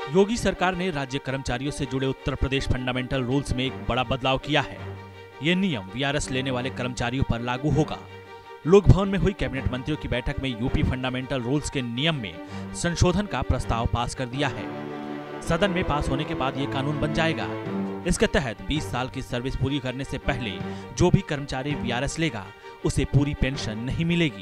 योगी सरकार ने राज्य कर्मचारियों से जुड़े उत्तर प्रदेश फंडामेंटल रूल्स में एक बड़ा बदलाव किया है। ये नियम वीआरएस लेने वाले कर्मचारियों पर लागू होगा। लोक भवन में हुई कैबिनेट मंत्रियों की बैठक में यूपी फंडामेंटल रूल्स के नियम में संशोधन का प्रस्ताव पास कर दिया है। सदन में पास होने के बाद ये कानून बन जाएगा। इसके तहत 20 साल की सर्विस पूरी करने से पहले जो भी कर्मचारी वीआरएस लेगा उसे पूरी पेंशन नहीं मिलेगी।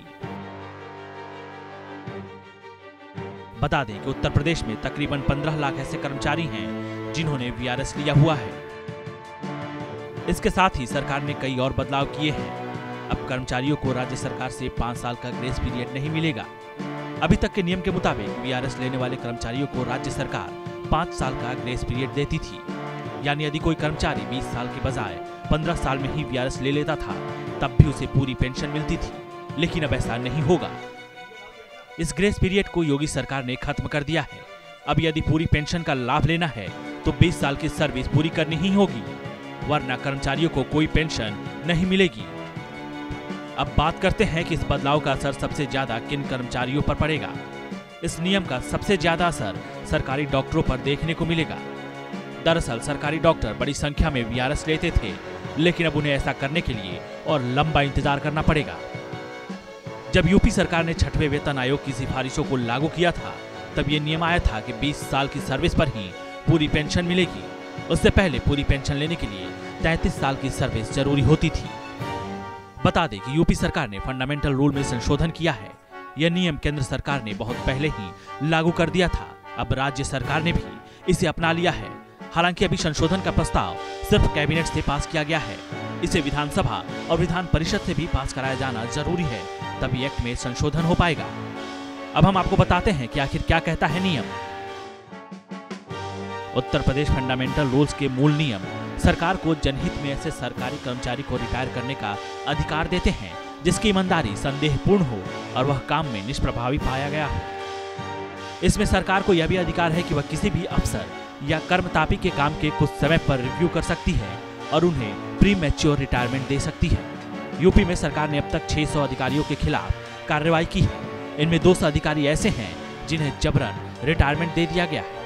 बता दें कि उत्तर प्रदेश में तकरीबन 15 लाख ऐसे कर्मचारी हैं जिन्होंने वीआरएस लिया हुआ है। इसके साथ ही सरकार ने कई और बदलाव किए हैं। अब कर्मचारियों को राज्य सरकार से 5 साल का ग्रेस पीरियड नहीं मिलेगा। अभी तक के नियम के मुताबिक वीआरएस लेने वाले कर्मचारियों को राज्य सरकार 5 साल का ग्रेस पीरियड देती थी। यानी यदि कोई कर्मचारी 20 साल के बजाय 15 साल में ही वीआरएस ले लेता था तब भी उसे पूरी पेंशन मिलती थी, लेकिन अब ऐसा नहीं होगा। इस ग्रेस पीरियड को योगी सरकार ने खत्म कर दिया है। अब यदि पूरी पेंशन का लाभ लेना है तो 20 साल की सर्विस पूरी करनी ही होगी, वरना कर्मचारियों को कोई पेंशन नहीं मिलेगी। अब बात करते हैं कि इस बदलाव का असर सबसे ज्यादा किन कर्मचारियों पर पड़ेगा। इस नियम का सबसे ज्यादा असर सरकारी डॉक्टरों पर देखने को मिलेगा। दरअसल सरकारी डॉक्टर बड़ी संख्या में वीआरएस लेते थे, लेकिन अब उन्हें ऐसा करने के लिए और लंबा इंतजार करना पड़ेगा। जब यूपी सरकार ने 6वें वेतन आयोग की सिफारिशों को लागू किया था तब ये नियम आया था कि 20 साल की सर्विस पर ही पूरी पेंशन मिलेगी। उससे पहले पूरी पेंशन लेने के लिए 33 साल की सर्विस जरूरी होती थी। बता दें कि यूपी सरकार ने फंडामेंटल रूल में संशोधन किया है। यह नियम केंद्र सरकार ने बहुत पहले ही लागू कर दिया था। अब राज्य सरकार ने भी इसे अपना लिया है। हालांकि अभी संशोधन का प्रस्ताव सिर्फ कैबिनेट से पास किया गया है। इसे विधानसभा और विधान परिषद से भी पास कराया जाना जरूरी है, तभी एक्ट में संशोधन हो पाएगा। अब हम आपको बताते हैं कि आखिर क्या कहता है नियम। उत्तर प्रदेश फंडामेंटल रूल्स के मूल नियम सरकार को जनहित में ऐसे सरकारी कर्मचारी को रिटायर करने का अधिकार देते हैं जिसकी ईमानदारी संदेहपूर्ण हो और वह काम में निष्प्रभावी पाया गया हो। इसमें सरकार को यह भी अधिकार है कि वह किसी भी अफसर या कर्मतापी के काम के कुछ समय पर रिव्यू कर सकती है और उन्हें प्री मैच्योर रिटायरमेंट दे सकती है। यूपी में सरकार ने अब तक 600 अधिकारियों के खिलाफ कार्रवाई की है। इनमें 200 अधिकारी ऐसे हैं जिन्हें जबरन रिटायरमेंट दे दिया गया है।